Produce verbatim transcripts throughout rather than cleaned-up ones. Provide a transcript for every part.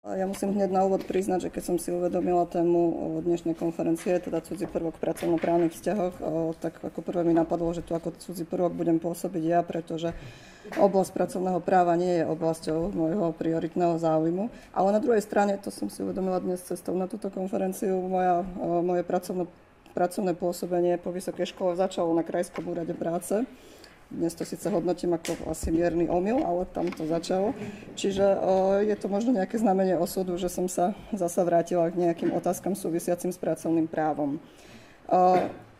Ja musím hneď na úvod priznať, že keď som si uvedomila tému dnešnej konferencie, teda cudzí prvok v pracovnoprávnych vzťahoch, tak ako prvé mi napadlo, že tu ako cudzí prvok budem pôsobiť ja, pretože oblasť pracovného práva nie je oblasťou môjho prioritného záujmu. Ale na druhej strane, to som si uvedomila dnes cestou na túto konferenciu, moja, moje pracovno, pracovné pôsobenie po vysokej škole začalo na Krajskom úrade práce. Dnes to síce hodnotím ako asi mierny omyl, ale tam to začalo. Čiže o, je to možno nejaké znamenie osudu, že som sa zasa vrátila k nejakým otázkam súvisiacim s pracovným právom. O,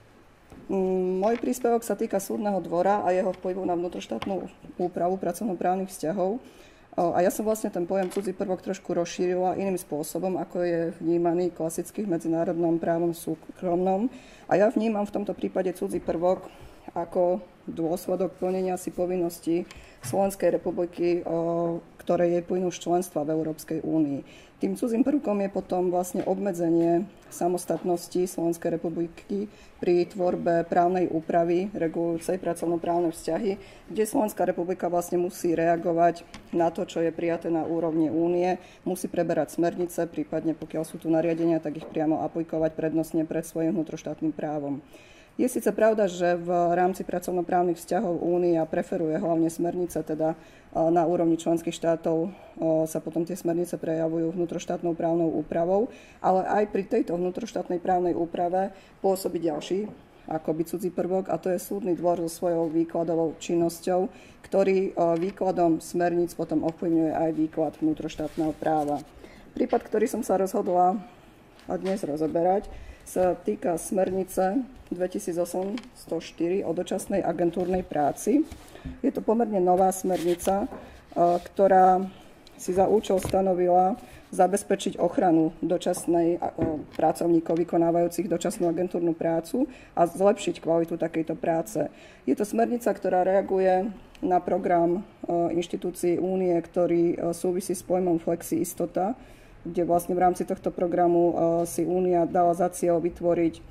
m, môj príspevok sa týka súdneho dvora a jeho vplyvu na vnútroštátnu úpravu pracovnoprávnych vzťahov. O, a ja som vlastne ten pojem cudzí prvok trošku rozšírila iným spôsobom, ako je vnímaný klasických medzinárodnom právom súkromnom. A ja vnímam v tomto prípade cudzí prvok ako dôsledok plnenia si povinností Slovenskej republiky, ktoré jej plynú z členstva v Európskej únii. Tým cudzím prvkom je potom vlastne obmedzenie samostatnosti Slovenskej republiky pri tvorbe právnej úpravy regulujúcej pracovnoprávne vzťahy, kde Slovenská republika vlastne musí reagovať na to, čo je prijaté na úrovni únie, musí preberať smernice, prípadne pokiaľ sú tu nariadenia, tak ich priamo aplikovať prednostne pred svojim vnútroštátnym právom. Je síce pravda, že v rámci pracovnoprávnych vzťahov Únia preferuje hlavne smernice, teda na úrovni členských štátov sa potom tie smernice prejavujú vnútroštátnou právnou úpravou, ale aj pri tejto vnútroštátnej právnej úprave pôsobí ďalší akoby cudzí prvok, a to je súdny dvor so svojou výkladovou činnosťou, ktorý výkladom smerníc potom ovplyvňuje aj výklad vnútroštátneho práva. Prípad, ktorý som sa rozhodla dnes rozoberať, sa týka smernice dvetisícosem sto štyri o dočasnej agentúrnej práci. Je to pomerne nová smernica, ktorá si za účel stanovila zabezpečiť ochranu dočasnej pracovníkov vykonávajúcich dočasnú agentúrnu prácu a zlepšiť kvalitu takejto práce. Je to smernica, ktorá reaguje na program inštitúcií únie, ktorý súvisí s pojmom flexi istota, kde vlastne v rámci tohto programu si Únia dala za cieľ vytvoriť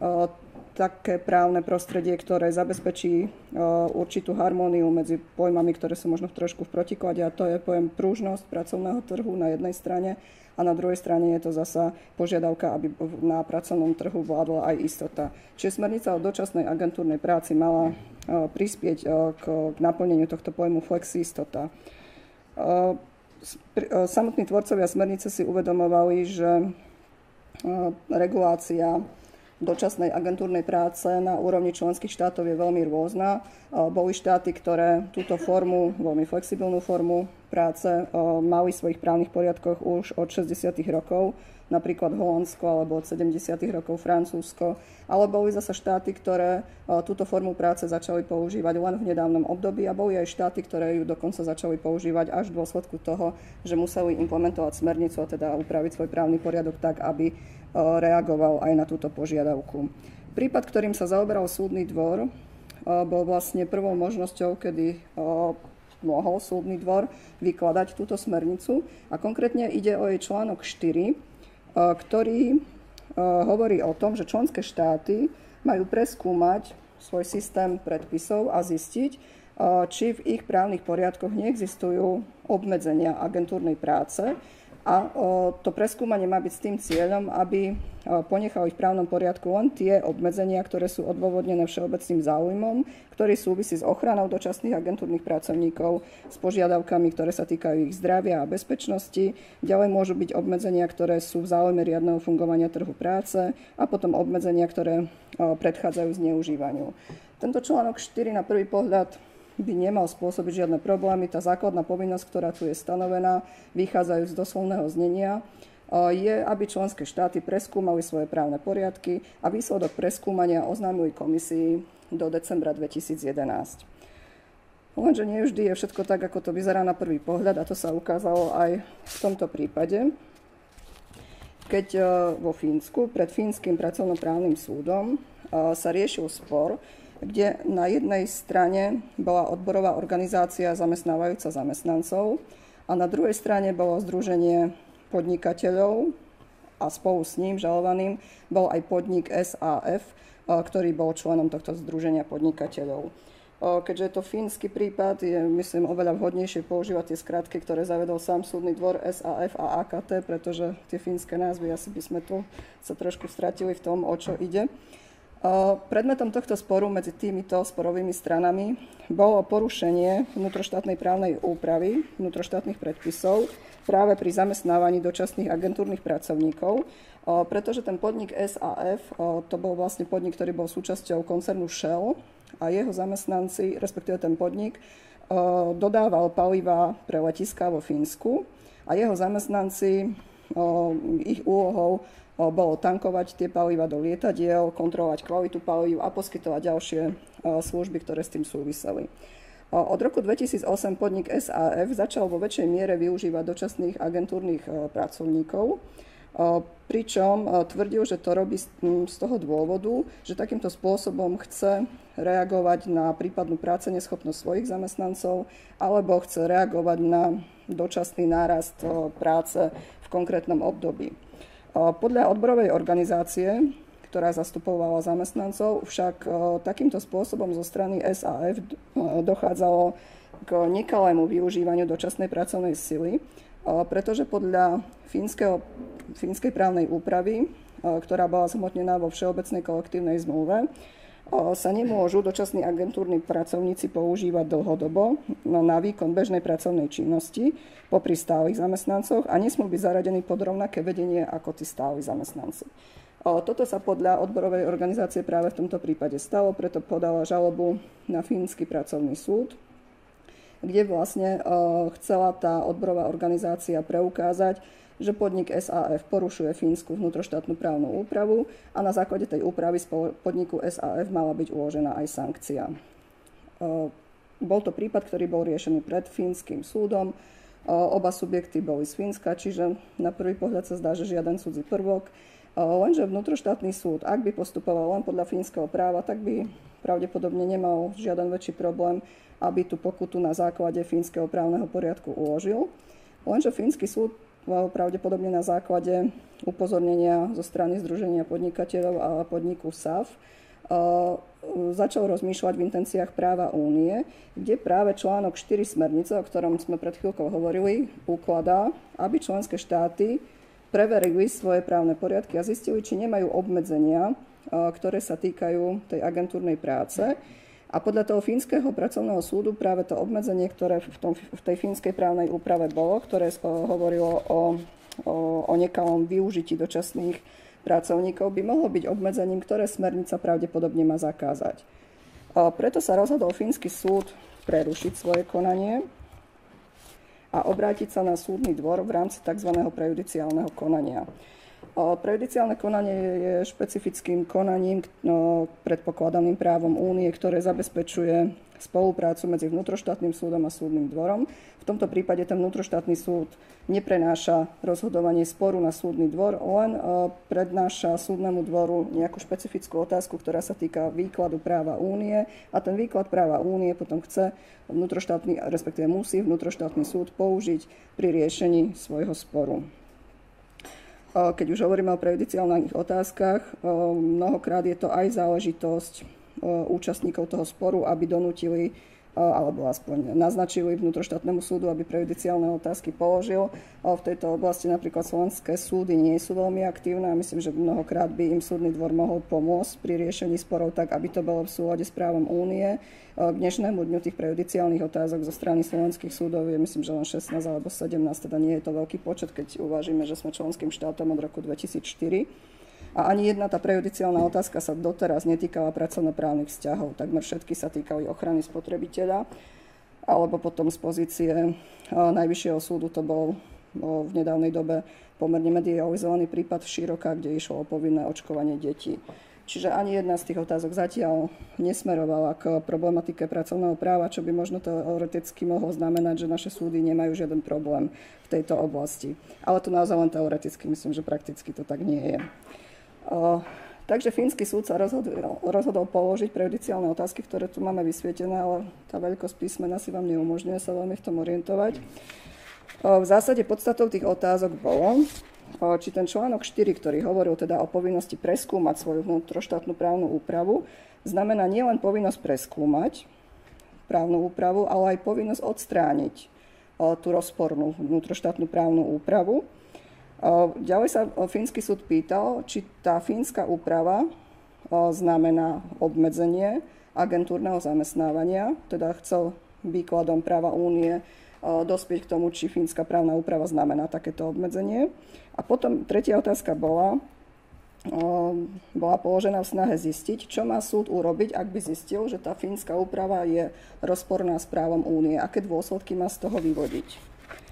také právne prostredie, ktoré zabezpečí určitú harmóniu medzi pojmami, ktoré sú možno trošku v protiklade, a to je pojem pružnosť pracovného trhu na jednej strane a na druhej strane je to zasa požiadavka, aby na pracovnom trhu vládla aj istota. Čiže smernica o dočasnej agentúrnej práci mala prispieť k naplneniu tohto pojmu flexi istota. Samotní tvorcovia smernice si uvedomovali, že regulácia dočasnej agentúrnej práce na úrovni členských štátov je veľmi rôzna. Boli štáty, ktoré túto formu, veľmi flexibilnú formu práce, mali v svojich právnych poriadkoch už od šesťdesiatych rokov, napríklad Holandsko, alebo od sedemdesiatych rokov Francúzsko, ale boli zasa štáty, ktoré túto formu práce začali používať len v nedávnom období, a boli aj štáty, ktoré ju dokonca začali používať až v dôsledku toho, že museli implementovať smernicu, a teda upraviť svoj právny poriadok tak, aby reagoval aj na túto požiadavku. Prípad, ktorým sa zaoberal súdny dvor, bol vlastne prvou možnosťou, kedy mohol súdny dvor vykladať túto smernicu, a konkrétne ide o jej článok štyri, ktorý hovorí o tom, že členské štáty majú preskúmať svoj systém predpisov a zistiť, či v ich právnych poriadkoch neexistujú obmedzenia agentúrnej práce. A to preskúmanie má byť s tým cieľom, aby ponechali v právnom poriadku len tie obmedzenia, ktoré sú odôvodnené všeobecným záujmom, ktorý súvisí s ochranou dočasných agentúrnych pracovníkov, s požiadavkami, ktoré sa týkajú ich zdravia a bezpečnosti. Ďalej môžu byť obmedzenia, ktoré sú v záujme riadneho fungovania trhu práce, a potom obmedzenia, ktoré predchádzajú zneužívaniu. Tento článok štyri na prvý pohľad by nemal spôsobiť žiadne problémy. Tá základná povinnosť, ktorá tu je stanovená, vychádzajú z doslovného znenia, je, aby členské štáty preskúmali svoje právne poriadky a výsledok preskúmania oznámili komisii do decembra dvetisícjedenásť. Lenže nie vždy je všetko tak, ako to vyzerá na prvý pohľad, a to sa ukázalo aj v tomto prípade, keď vo Fínsku pred Fínskym pracovnoprávnym súdom sa riešil spor, kde na jednej strane bola odborová organizácia zamestnávajúca zamestnancov a na druhej strane bolo združenie podnikateľov a spolu s ním žalovaným bol aj podnik es á ef, ktorý bol členom tohto združenia podnikateľov. Keďže je to fínsky prípad, je, myslím, oveľa vhodnejšie používať tie skratky, ktoré zavedol sám súdny dvor es á ef a á ká té, pretože tie fínske názvy, asi by sme tu sa trošku stratili v tom, o čo ide. Predmetom tohto sporu medzi týmito sporovými stranami bolo porušenie vnútroštátnej právnej úpravy, vnútroštátnych predpisov práve pri zamestnávaní dočasných agentúrnych pracovníkov, pretože ten podnik es á ef, to bol vlastne podnik, ktorý bol súčasťou koncernu Shell, a jeho zamestnanci, respektíve ten podnik, dodával paliva pre letiská vo Fínsku a jeho zamestnanci, ich úlohou bolo tankovať tie paliva do lietadiel, kontrolovať kvalitu palív a poskytovať ďalšie služby, ktoré s tým súviseli. Od roku dvetisícosem podnik es á ef začal vo väčšej miere využívať dočasných agentúrnych pracovníkov, pričom tvrdil, že to robí z toho dôvodu, že takýmto spôsobom chce reagovať na prípadnú práce neschopnosť svojich zamestnancov alebo chce reagovať na dočasný nárast práce v konkrétnom období. Podľa odborovej organizácie, ktorá zastupovala zamestnancov, však takýmto spôsobom zo strany es á ef dochádzalo k nekalému využívaniu dočasnej pracovnej sily, pretože podľa fínskeho, fínskej právnej úpravy, ktorá bola zhmotnená vo Všeobecnej kolektívnej zmluve, sa nemôžu dočasní agentúrni pracovníci používať dlhodobo na výkon bežnej pracovnej činnosti popri stálych zamestnancoch a nesmú byť zaradení pod rovnaké vedenie ako tí stáli zamestnanci. Toto sa podľa odborovej organizácie práve v tomto prípade stalo, preto podala žalobu na fínsky pracovný súd, kde vlastne chcela tá odborová organizácia preukázať, že podnik es á ef porušuje fínsku vnútroštátnu právnu úpravu a na základe tej úpravy z podniku es á ef mala byť uložená aj sankcia. Bol to prípad, ktorý bol riešený pred fínskym súdom. Oba subjekty boli z Fínska, čiže na prvý pohľad sa zdá, že žiaden cudzí prvok. Lenže vnútroštátny súd, ak by postupoval len podľa fínskeho práva, tak by pravdepodobne nemal žiaden väčší problém, aby tú pokutu na základe fínskeho právneho poriadku uložil. Lenže fínsky súd pravdepodobne na základe upozornenia zo strany Združenia podnikateľov a podniku es á ef začal rozmýšľať v intenciách práva únie, kde práve článok štyri smernice, o ktorom sme pred chvíľkou hovorili, ukladá, aby členské štáty preverili svoje právne poriadky a zistili, či nemajú obmedzenia, ktoré sa týkajú tej agentúrnej práce. A podľa toho fínskeho pracovného súdu práve to obmedzenie, ktoré v, tom, v tej fínskej právnej úprave bolo, ktoré hovorilo o, o, o nekalom využití dočasných pracovníkov, by mohlo byť obmedzením, ktoré smernica pravdepodobne má zakázať. A preto sa rozhodol fínsky súd prerušiť svoje konanie a obrátiť sa na súdny dvor v rámci tzv. Prejudiciálneho konania. Prejudiciálne konanie je špecifickým konaním no, predpokladaným právom únie, ktoré zabezpečuje spoluprácu medzi vnútroštátnym súdom a súdnym dvorom. V tomto prípade ten vnútroštátny súd neprenáša rozhodovanie sporu na súdny dvor, len prednáša súdnemu dvoru nejakú špecifickú otázku, ktorá sa týka výkladu práva únie a ten výklad práva únie potom chce vnútroštátny, respektíve musí vnútroštátny súd použiť pri riešení svojho sporu. Keď už hovoríme o prejudiciálnych otázkach, mnohokrát je to aj záležitosť účastníkov toho sporu, aby donútili alebo aspoň naznačili vnútroštátnemu súdu, aby prejudiciálne otázky položil. V tejto oblasti napríklad slovenské súdy nie sú veľmi aktívne a myslím, že mnohokrát by im súdny dvor mohol pomôcť pri riešení sporov tak, aby to bolo v súlade s právom únie. K dnešnému dňu tých prejudiciálnych otázok zo strany slovenských súdov je myslím, že len šestnásť alebo sedemnásť, teda nie je to veľký počet, keď uvážime, že sme členským štátom od roku dvetisícštyri. A ani jedna tá prejudiciálna otázka sa doteraz netýkala pracovnoprávnych vzťahov. Takmer všetky sa týkali ochrany spotrebiteľa, alebo potom z pozície Najvyššieho súdu to bol v nedávnej dobe pomerne medializovaný prípad Široka, kde išlo o povinné očkovanie detí. Čiže ani jedna z tých otázok zatiaľ nesmerovala k problematike pracovného práva, čo by možno teoreticky mohlo znamenať, že naše súdy nemajú žiaden problém v tejto oblasti. Ale to naozaj len teoreticky, myslím, že prakticky to tak nie je. O, takže fínsky súd sa rozhodol, rozhodol položiť prejudiciálne otázky, ktoré tu máme vysvietené, ale tá veľkosť písmena si vám neumožňuje sa veľmi v tom orientovať. O, v zásade podstatou tých otázok bolo, o, či ten článok štyri, ktorý hovoril teda o povinnosti preskúmať svoju vnútroštátnu právnu úpravu, znamená nielen povinnosť preskúmať, právnu úpravu, ale aj povinnosť odstrániť tú rozpornú vnútroštátnu právnu úpravu. Ďalej sa fínsky súd pýtal, či tá fínska úprava znamená obmedzenie agentúrneho zamestnávania, teda chcel výkladom práva únie dospieť k tomu, či fínska právna úprava znamená takéto obmedzenie. A potom tretia otázka bola, bola položená v snahe zistiť, čo má súd urobiť, ak by zistil, že tá fínska úprava je rozporná s právom únie, aké dôsledky má z toho vyvodiť.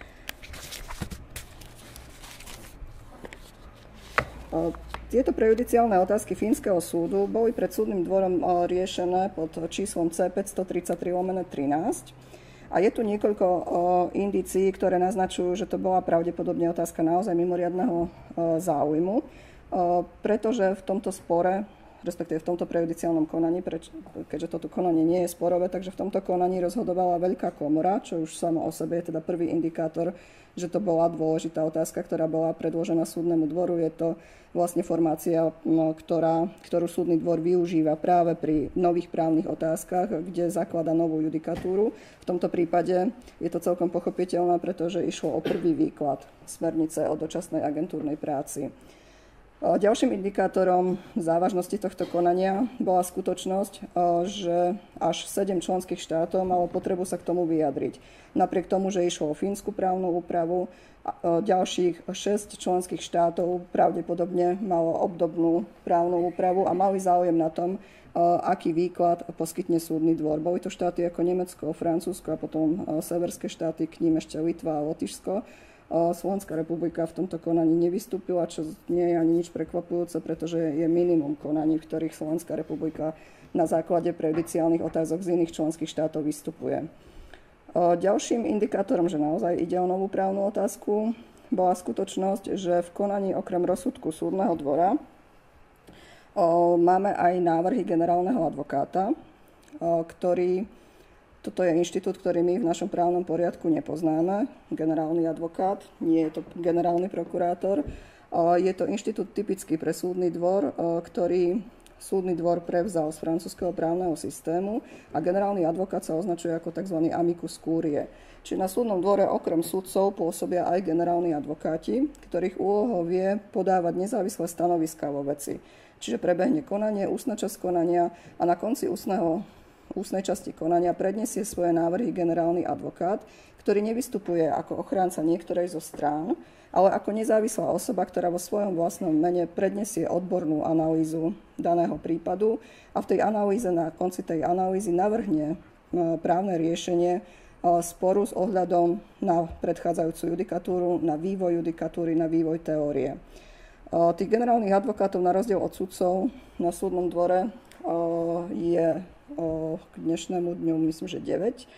Tieto prejudiciálne otázky fínskeho súdu boli pred súdnym dvorom riešené pod číslom C päťstotridsaťtri lomeno trinásť. A je tu niekoľko indícií, ktoré naznačujú, že to bola pravdepodobne otázka naozaj mimoriadneho záujmu, pretože v tomto spore, respektíve v tomto prejudiciálnom konaní, preč, keďže toto konanie nie je sporové, takže v tomto konaní rozhodovala veľká komora, čo už samo o sebe je teda prvý indikátor, že to bola dôležitá otázka, ktorá bola predložená súdnemu dvoru. Je to vlastne formácia, ktorá, ktorú súdny dvor využíva práve pri nových právnych otázkach, kde zaklada novú judikatúru. V tomto prípade je to celkom pochopiteľné, pretože išlo o prvý výklad smernice o dočasnej agentúrnej práci. Ďalším indikátorom závažnosti tohto konania bola skutočnosť, že až sedem členských štátov malo potrebu sa k tomu vyjadriť. Napriek tomu, že išlo o fínsku právnu úpravu, ďalších šesť členských štátov pravdepodobne malo obdobnú právnu úpravu a mali záujem na tom, aký výklad poskytne súdny dvor. Boli to štáty ako Nemecko, Francúzsko a potom severské štáty, k ním ešte Litva a Lotyšsko. Slovenská republika v tomto konaní nevystúpila, čo nie je ani nič prekvapujúce, pretože je minimum konaní, v ktorých Slovenská republika na základe prejudiciálnych otázok z iných členských štátov vystupuje. Ďalším indikátorom, že naozaj ide o novú právnu otázku, bola skutočnosť, že v konaní okrem rozsudku súdneho dvora máme aj návrhy generálneho advokáta, ktorý Toto je inštitút, ktorý my v našom právnom poriadku nepoznáme. Generálny advokát, nie je to generálny prokurátor. Je to inštitút typický pre súdny dvor, ktorý súdny dvor prevzal z francúzskeho právneho systému a generálny advokát sa označuje ako tzv. Amicus curiae. Čiže na súdnom dvore okrem súdcov pôsobia aj generálni advokáti, ktorých úlohou je podávať nezávislé stanoviská vo veci. Čiže prebehne konanie, ústna časť konania a na konci ústneho ústnej časti konania predniesie svoje návrhy generálny advokát, ktorý nevystupuje ako ochránca niektorej zo strán, ale ako nezávislá osoba, ktorá vo svojom vlastnom mene predniesie odbornú analýzu daného prípadu a v tej analýze, na konci tej analýzy navrhne právne riešenie sporu s ohľadom na predchádzajúcu judikatúru, na vývoj judikatúry, na vývoj teórie. Tých generálnych advokátov na rozdiel od sudcov na súdnom dvore je k dnešnému dňu, myslím, že deväť.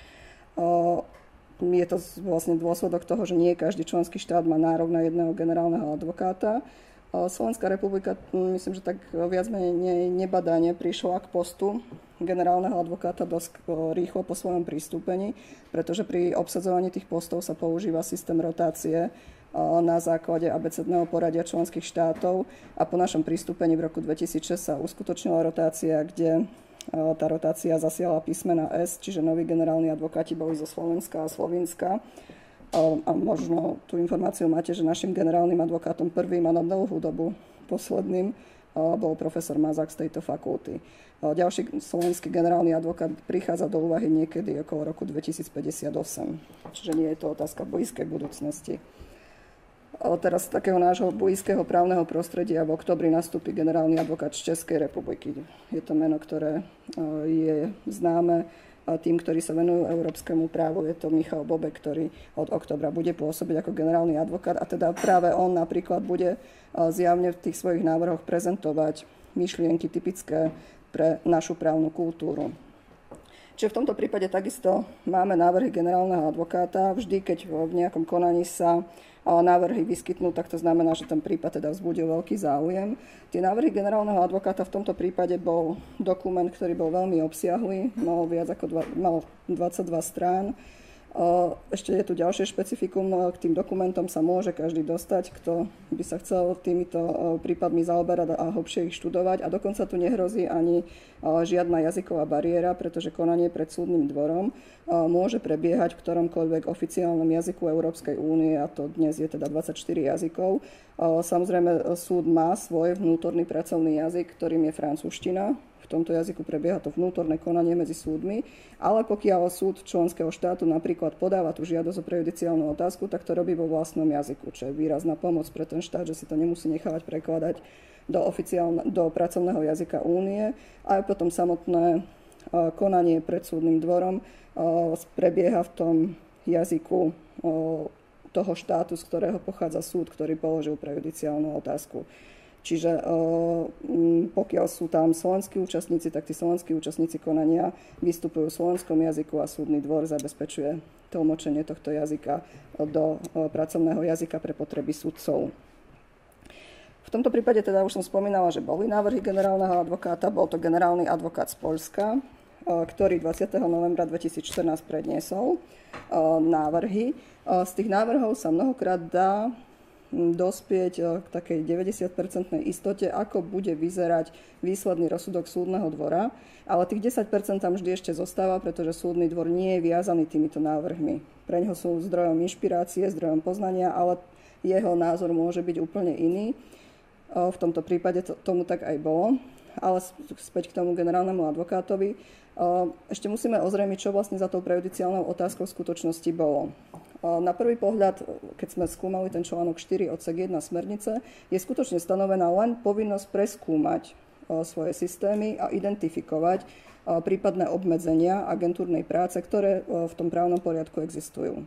Je to vlastne dôsledok toho, že nie každý členský štát má nárok na jedného generálneho advokáta. Slovenská republika, myslím, že tak viac menej nebadane prišla k postu generálneho advokáta dosť rýchlo po svojom pristúpení, pretože pri obsadzovaní tých postov sa používa systém rotácie na základe abecedného poradia členských štátov a po našom pristúpení v roku dvetisícšesť sa uskutočnila rotácia, kde tá rotácia zasiala písmena S, čiže noví generálni advokáti boli zo Slovenska a Slovinska. A možno tú informáciu máte, že našim generálnym advokátom prvým a na dlhú dobu posledným bol profesor Mazák z tejto fakulty. Ďalší slovenský generálny advokát prichádza do úvahy niekedy okolo roku dvetisícpäťdesiatosem. Čiže nie je to otázka blízkej budúcnosti. Teraz z takého nášho blízkeho právneho prostredia v októbri nastúpi generálny advokát z Českej republiky. Je to meno, ktoré je známe tým, ktorí sa venujú európskemu právu. Je to Michal Bobek, ktorý od októbra bude pôsobiť ako generálny advokát a teda práve on napríklad bude zjavne v tých svojich návrhoch prezentovať myšlienky typické pre našu právnu kultúru. Čiže v tomto prípade takisto máme návrhy generálneho advokáta. Vždy, keď v nejakom konaní sa návrhy vyskytnú, tak to znamená, že ten prípad teda vzbudil veľký záujem. Tie návrhy generálneho advokáta v tomto prípade bol dokument, ktorý bol veľmi obsiahly, mal viac ako dva, mal dvadsaťdva strán. Ešte je tu ďalšie špecifikum, k tým dokumentom sa môže každý dostať, kto by sa chcel týmito prípadmi zaoberať a hlbšie ich študovať. A dokonca tu nehrozí ani žiadna jazyková bariéra, pretože konanie pred súdnym dvorom môže prebiehať v ktoromkoľvek oficiálnom jazyku Európskej únie, a to dnes je teda dvadsaťštyri jazykov. Samozrejme, súd má svoj vnútorný pracovný jazyk, ktorým je francúzština. V tomto jazyku prebieha to vnútorné konanie medzi súdmi, ale pokiaľ súd členského štátu napríklad podáva tú žiadosť o prejudiciálnu otázku, tak to robí vo vlastnom jazyku, čo je výrazná pomoc pre ten štát, že si to nemusí nechávať prekladať do, do pracovného jazyka únie. A aj potom samotné konanie pred súdnym dvorom prebieha v tom jazyku toho štátu, z ktorého pochádza súd, ktorý položil prejudiciálnu otázku. Čiže pokiaľ sú tam slovenskí účastníci, tak tí slovenskí účastníci konania vystupujú v slovenskom jazyku a súdny dvor zabezpečuje tlmočenie tohto jazyka do pracovného jazyka pre potreby sudcov. V tomto prípade teda už som spomínala, že boli návrhy generálneho advokáta, bol to generálny advokát z Poľska, ktorý dvadsiateho novembra dvetisícštrnásť predniesol návrhy. Z tých návrhov sa mnohokrát dá dospieť k takej deväťdesiat percent istote, ako bude vyzerať výsledný rozsudok súdneho dvora, ale tých desať percent tam vždy ešte zostáva, pretože súdny dvor nie je viazaný týmito návrhmi. Pre ňoho sú zdrojom inšpirácie, zdrojom poznania, ale jeho názor môže byť úplne iný. V tomto prípade to, tomu tak aj bolo, ale späť k tomu generálnemu advokátovi. Ešte musíme ozrejmiť, čo vlastne za tou prejudiciálnou otázkou v skutočnosti bolo. Na prvý pohľad, keď sme skúmali ten článok štyri odsek jeden smernice, je skutočne stanovená len povinnosť preskúmať svoje systémy a identifikovať prípadné obmedzenia agentúrnej práce, ktoré v tom právnom poriadku existujú.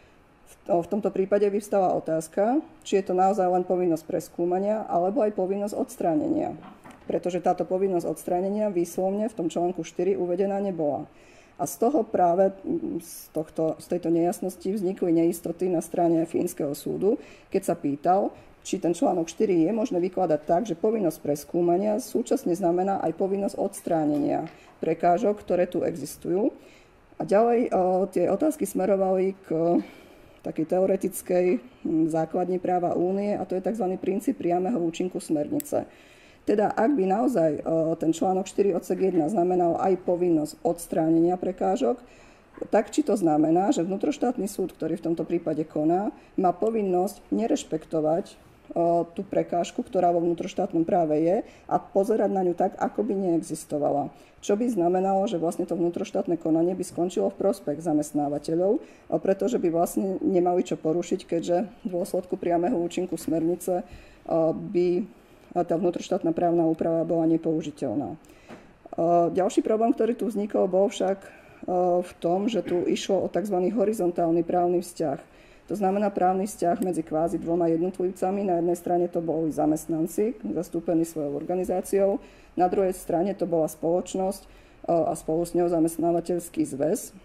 V tomto prípade vyvstáva otázka, či je to naozaj len povinnosť preskúmania alebo aj povinnosť odstránenia. Pretože táto povinnosť odstránenia výslovne v tom článku štyri uvedená nebola. A z toho práve, z, tohto, z tejto nejasnosti vznikli neistoty na strane fínskeho súdu, keď sa pýtal, či ten článok štyri je možné vykladať tak, že povinnosť preskúmania súčasne znamená aj povinnosť odstránenia prekážok, ktoré tu existujú. A ďalej o, tie otázky smerovali k takej teoretickej základni práva únie, a to je tzv. Princíp priameho účinku smernice. Teda ak by naozaj ten článok štyri odsek jeden znamenal aj povinnosť odstránenia prekážok, tak či to znamená, že vnútroštátny súd, ktorý v tomto prípade koná, má povinnosť nerešpektovať tú prekážku, ktorá vo vnútroštátnom práve je, a pozerať na ňu tak, ako by neexistovala. Čo by znamenalo, že vlastne to vnútroštátne konanie by skončilo v prospech zamestnávateľov, pretože by vlastne nemali čo porušiť, keďže v dôsledku priameho účinku smernice by a tá vnútroštátna právna úprava bola nepoužiteľná. Ďalší problém, ktorý tu vznikol, bol však v tom, že tu išlo o tzv. Horizontálny právny vzťah. To znamená právny vzťah medzi kvázi dvoma jednotlivcami. Na jednej strane to boli zamestnanci, zastúpení svojou organizáciou, na druhej strane to bola spoločnosť a spolu s ňou zamestnávateľský zväz.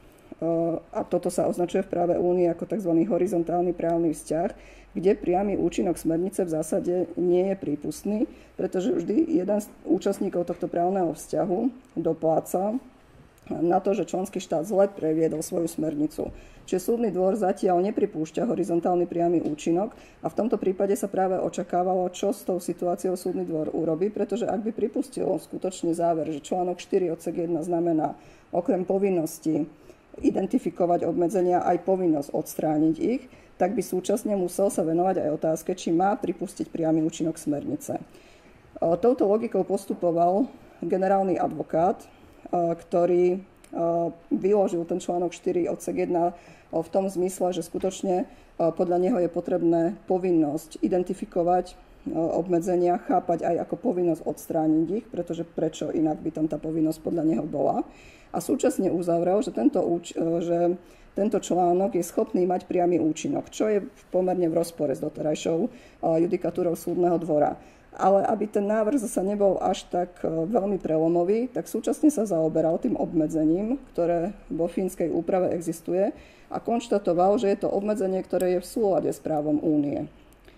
A toto sa označuje v práve únie ako tzv. Horizontálny právny vzťah, kde priamy účinok smernice v zásade nie je prípustný, pretože vždy jeden z účastníkov tohto právneho vzťahu dopláca na to, že členský štát zle previedol svoju smernicu. Čiže súdny dvor zatiaľ nepripúšťa horizontálny priamy účinok a v tomto prípade sa práve očakávalo, čo s tou situáciou súdny dvor urobí, pretože ak by pripustil skutočne záver, že článok štyri odsek jeden znamená okrem povinnosti identifikovať obmedzenia aj povinnosť odstrániť ich, tak by súčasne musel sa venovať aj otázke, či má pripustiť priamy účinok smernice. Touto logikou postupoval generálny advokát, ktorý vyložil ten článok štyri odsek jeden v tom zmysle, že skutočne podľa neho je potrebné povinnosť identifikovať obmedzenia, chápať aj ako povinnosť odstrániť ich, pretože prečo inak by tam tá povinnosť podľa neho bola. A súčasne uzavrel, že tento, že tento článok je schopný mať priamy účinok, čo je pomerne v rozpore s doterajšou judikatúrou súdneho dvora. Ale aby ten návrh zasa nebol až tak veľmi prelomový, tak súčasne sa zaoberal tým obmedzením, ktoré vo fínskej úprave existuje, a konštatoval, že je to obmedzenie, ktoré je v súlade s právom únie.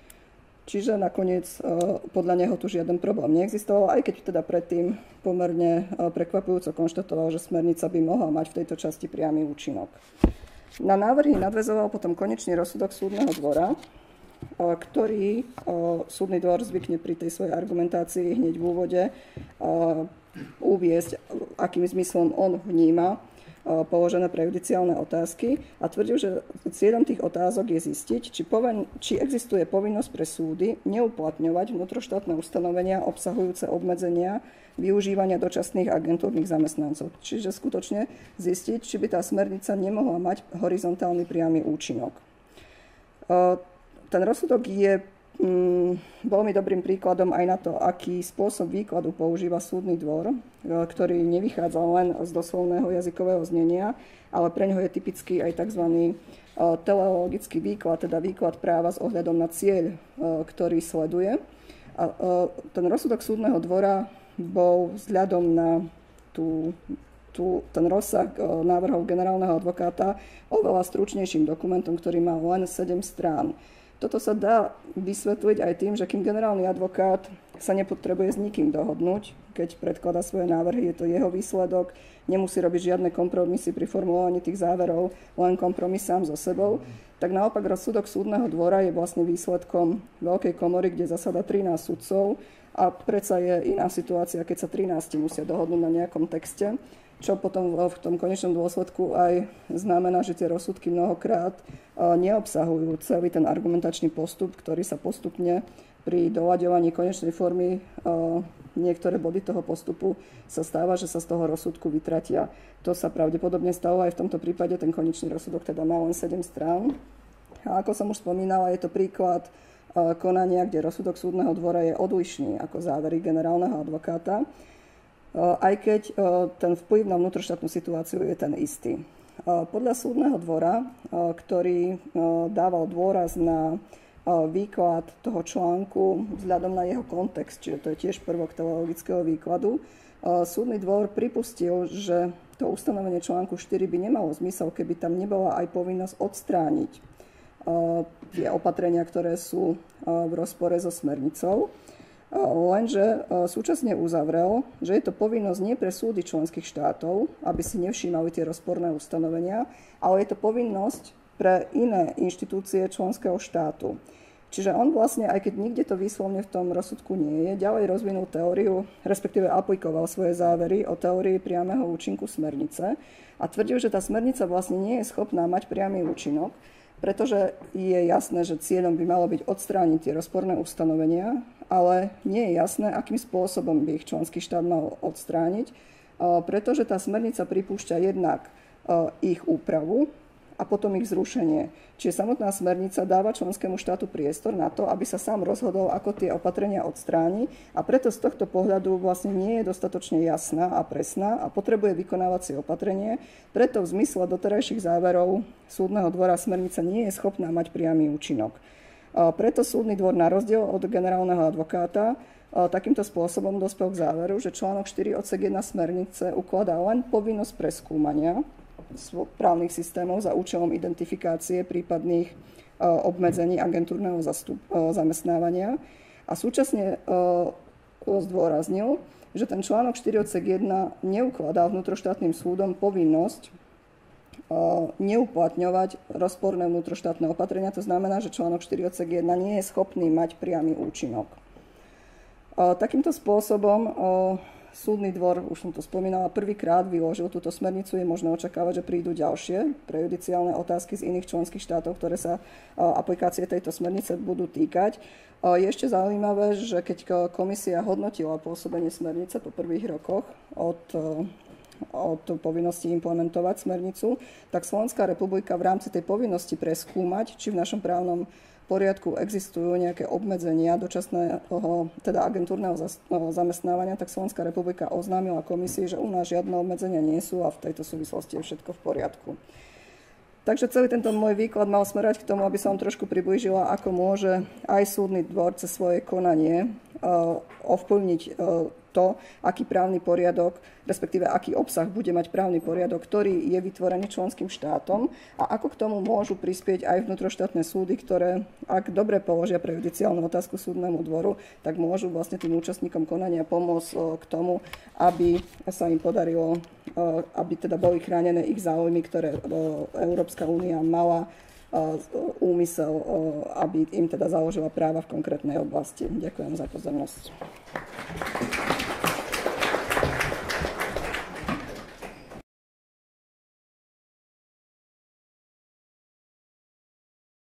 Čiže nakoniec podľa neho tu žiaden problém neexistoval, aj keď teda predtým pomerne prekvapujúco konštatoval, že smernica by mohla mať v tejto časti priamy účinok. Na návrhy nadväzoval potom konečný rozsudok súdneho dvora, ktorý súdny dvor zvykne pri tej svojej argumentácii hneď v úvode uviesť, akým zmyslom on vníma položené prejudiciálne otázky a tvrdil, že cieľom tých otázok je zistiť, či, poven- či existuje povinnosť pre súdy neuplatňovať vnútroštátne ustanovenia obsahujúce obmedzenia využívania dočasných agentúrnych zamestnancov. Čiže skutočne zistiť, či by tá smernica nemohla mať horizontálny priamy účinok. Ten rozsudok je mm, veľmi dobrým príkladom aj na to, aký spôsob výkladu používa súdny dvor, ktorý nevychádza len z doslovného jazykového znenia, ale pre ňoho je typický aj tzv. Teleologický výklad, teda výklad práva s ohľadom na cieľ, ktorý sleduje. A ten rozsudok súdneho dvora bol vzhľadom na tú, tú, ten rozsah návrhov generálneho advokáta oveľa stručnejším dokumentom, ktorý má len sedem strán. Toto sa dá vysvetliť aj tým, že kým generálny advokát sa nepotrebuje s nikým dohodnúť, keď predkladá svoje návrhy, je to jeho výsledok, nemusí robiť žiadne kompromisy pri formulovaní tých záverov, len kompromis sám so sebou, tak naopak rozsudok súdneho dvora je vlastne výsledkom veľkej komory, kde zasada trinásť sudcov a predsa je iná situácia, keď sa trinásť musia dohodnúť na nejakom texte, čo potom v tom konečnom dôsledku aj znamená, že tie rozsudky mnohokrát neobsahujú celý ten argumentačný postup, ktorý sa postupne pri doľaďovaní konečnej formy niektoré body toho postupu sa stáva, že sa z toho rozsudku vytratia. To sa pravdepodobne stalo aj v tomto prípade, ten konečný rozsudok teda má len sedem strán. A ako som už spomínala, je to príklad konania, kde rozsudok súdneho dvora je odlišný ako závery generálneho advokáta, aj keď ten vplyv na vnútroštátnu situáciu je ten istý. Podľa súdneho dvora, ktorý dával dôraz na výklad toho článku vzhľadom na jeho kontext, čiže to je tiež prvok teleologického výkladu, súdny dvor pripustil, že to ustanovenie článku štyri by nemalo zmysel, keby tam nebola aj povinnosť odstrániť tie opatrenia, ktoré sú v rozpore so smernicou. Lenže súčasne uzavrel, že je to povinnosť nie pre súdy členských štátov, aby si nevšímali tie rozporné ustanovenia, ale je to povinnosť pre iné inštitúcie členského štátu. Čiže on vlastne, aj keď nikde to výslovne v tom rozsudku nie je, ďalej rozvinul teóriu, respektíve aplikoval svoje závery o teórii priameho účinku smernice a tvrdil, že tá smernica vlastne nie je schopná mať priamy účinok, pretože je jasné, že cieľom by malo byť odstrániť tie rozporné ustanovenia, ale nie je jasné, akým spôsobom by ich členský štát mal odstrániť, pretože tá smernica pripúšťa jednak ich úpravu a potom ich zrušenie. Čiže samotná smernica dáva členskému štátu priestor na to, aby sa sám rozhodol, ako tie opatrenia odstráni a preto z tohto pohľadu vlastne nie je dostatočne jasná a presná a potrebuje vykonávacie opatrenie. Preto v zmysle doterajších záverov súdneho dvora smernica nie je schopná mať priamy účinok. Preto súdny dvor na rozdiel od generálneho advokáta takýmto spôsobom dospel k záveru, že článok štyri odsek jedna smernice ukladá len povinnosť preskúmania právnych systémov za účelom identifikácie prípadných obmedzení agentúrneho zamestnávania a súčasne zdôraznil, že ten článok štyri odsek jedna neukladá vnútroštátnym súdom povinnosť neuplatňovať rozporné vnútroštátne opatrenia. To znamená, že článok štyri odsek jedna nie je schopný mať priamy účinok. Takýmto spôsobom súdny dvor, už som to spomínala, prvýkrát vyložil túto smernicu. Je možné očakávať, že prídu ďalšie prejudiciálne otázky z iných členských štátov, ktoré sa aplikácie tejto smernice budú týkať. Je ešte zaujímavé, že keď komisia hodnotila pôsobenie smernice po prvých rokoch od od povinnosti implementovať smernicu, tak Slovenská republika v rámci tej povinnosti preskúmať, či v našom právnom poriadku existujú nejaké obmedzenia dočasného, teda agentúrneho zamestnávania, tak Slovenská republika oznámila komisii, že u nás žiadne obmedzenia nie sú a v tejto súvislosti je všetko v poriadku. Takže celý tento môj výklad mal smerovať k tomu, aby som trošku priblížila, ako môže aj súdny dvor cez svoje konanie ovplyvniť to, aký právny poriadok, respektíve aký obsah bude mať právny poriadok, ktorý je vytvorený členským štátom a ako k tomu môžu prispieť aj vnútroštátne súdy, ktoré, ak dobre položia prejudiciálnu otázku súdnemu dvoru, tak môžu vlastne tým účastníkom konania pomôcť k tomu, aby sa im podarilo aby teda boli chránené ich záujmy, ktoré Európska únia mala úmysel, aby im teda založila práva v konkrétnej oblasti. Ďakujem za pozornosť.